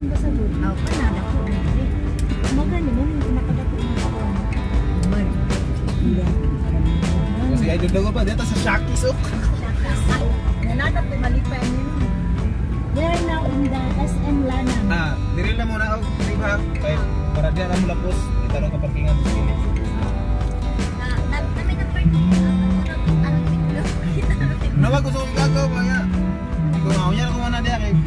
Basta butaw pa na dako na dili. Magani mo yung nakadako na ako. Man. Kasi ay dugdog pa dito sa Shakis oh. Nanatap ko malipay niyo. There now in the SM Lanang. Ah, diri na muna og riba kay para diyan ang lapos dito ka parkingan sa gilid. Kami na parking. Nawa ko sa gagaw kaya. Kung ako yan ako na diyan kay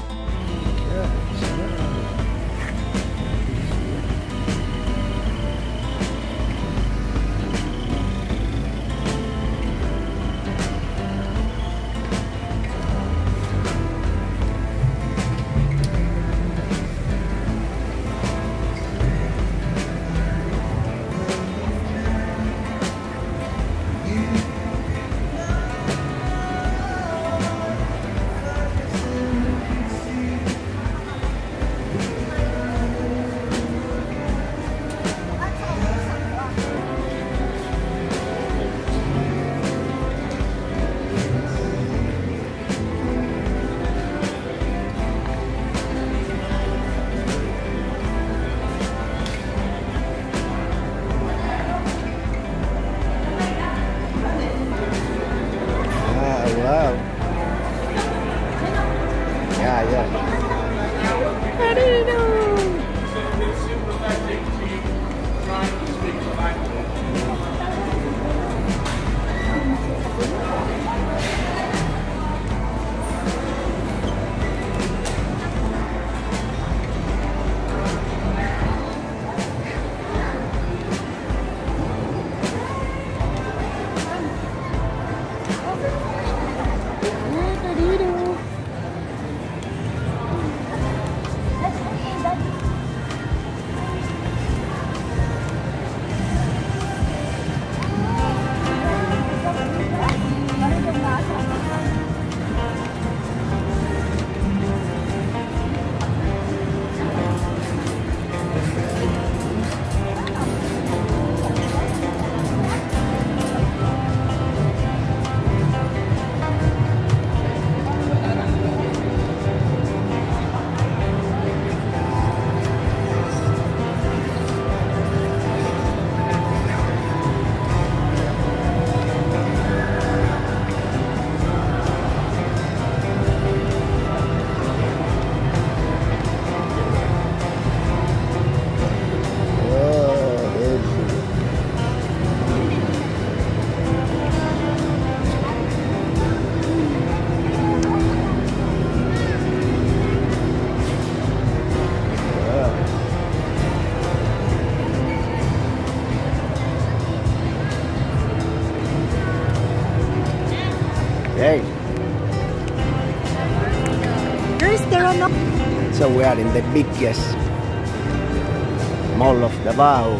wow. Yeah. I didn't know. Hey. So we are in the biggest mall of Davao.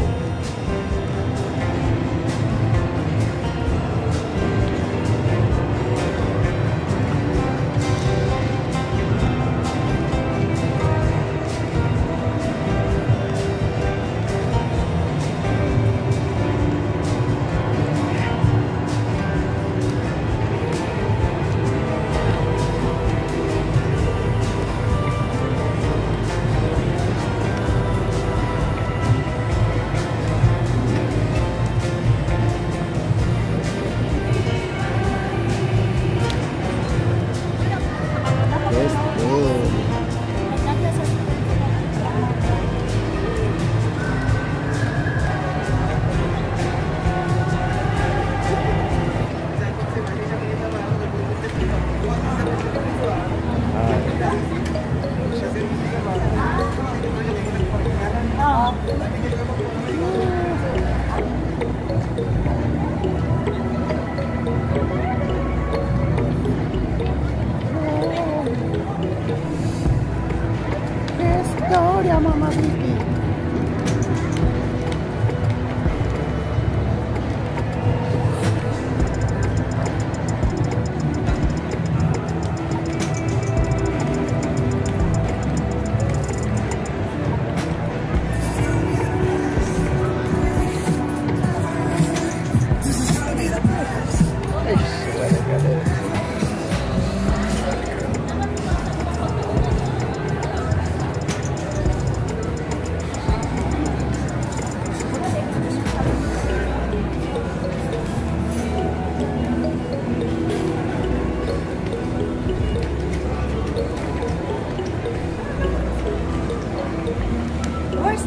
Historia, mamá.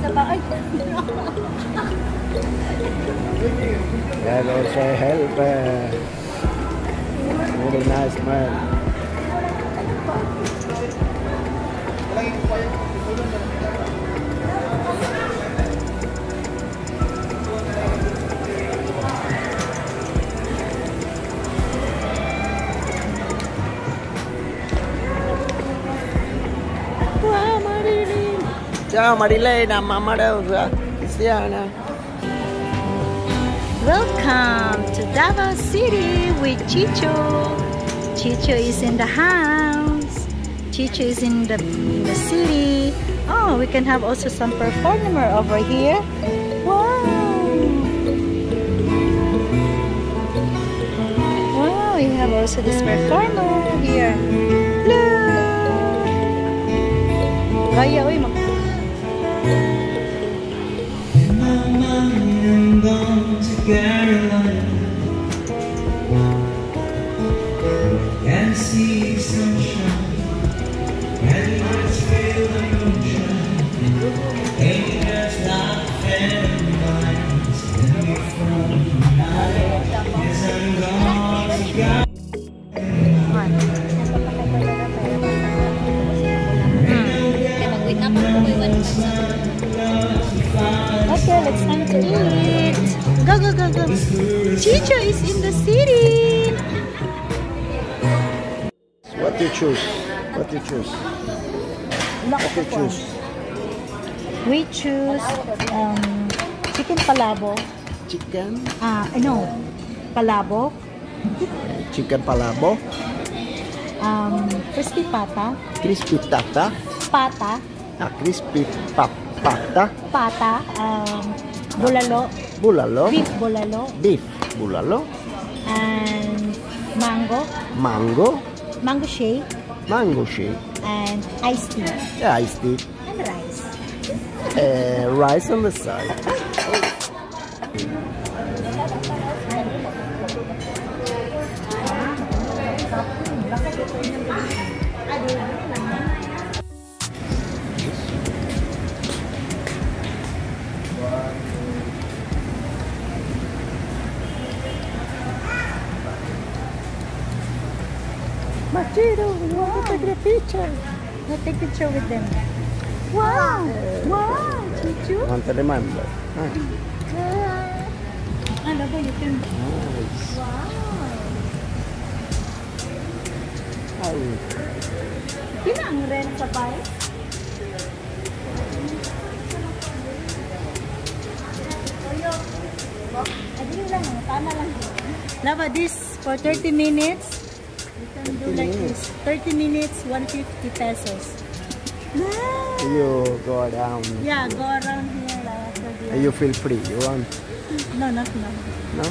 na ba? Ay, Hello, say helper. Very nice man. Wow, Marilyn. Ciao Marilyn, mamma da Cristiana. welcome to Davao City with Chicho. Chicho is in the house. Chicho is in the city. Oh, we can have also some performer over here. Wow. Wow, we have also this performer here. Look. Kaya, uy, I'm gone to Carolina and see sunshine and let's feel the moonshine and just like fairy lights and me from tonight. Yes, I'm gone to Carolina. Okay, let's time to eat. Go, go, go, go. Chicho is in the city. What you choose? What you choose? What you choose? We choose chicken palabo. Chicken? No, palabo. Chicken palabo? Crispy pata. Crispy tata? Pata. Crispy pata? Pata. Bulalo. Bulalo? Beef bulalo. Beef bulalo? And mango. Mango? Mango shake. Mango shake? And iced tea. Yeah, iced tea. And rice. Rice on the side. Machiro, we want to take a picture. Let's take a picture with them. Wow! Wow! Chichu? Want to remember? Ano ba you can... Nice. Wow! Kina ang rent sa bahay? Lava, this for 30 minutes. You can do like this. 30 minutes, 150 pesos. You go down. Yeah, go around here. After You feel free. You want? No, not now. No?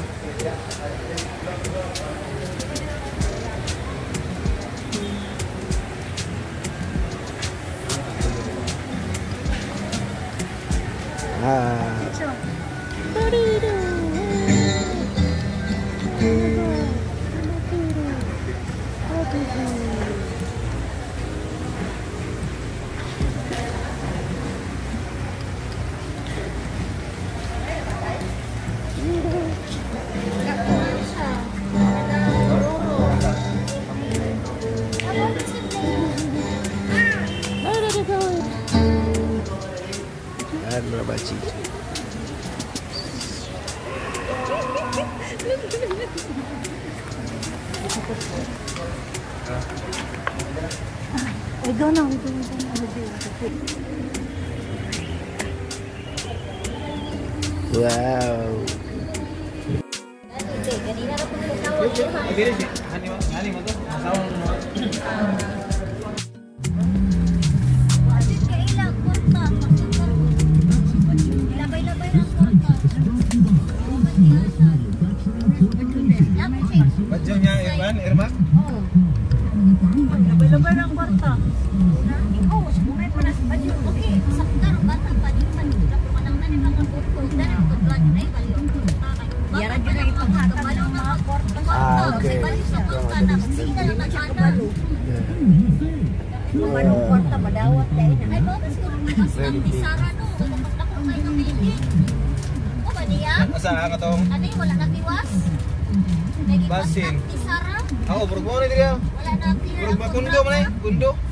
Berapa cici? We go now. Wow. Diri sih, hani mo to. Masawang mo. Badyo niya Irma? Labay-labay ng kwarta. Okay. Anong kwarta madawat tayo na. Very big. O ba niya? Asa ang atong Ano yung wala napiwas? basin. Isara? Ako, burug mo na dito. Wala na Burug ba? Kundo mo na eh. Kundo.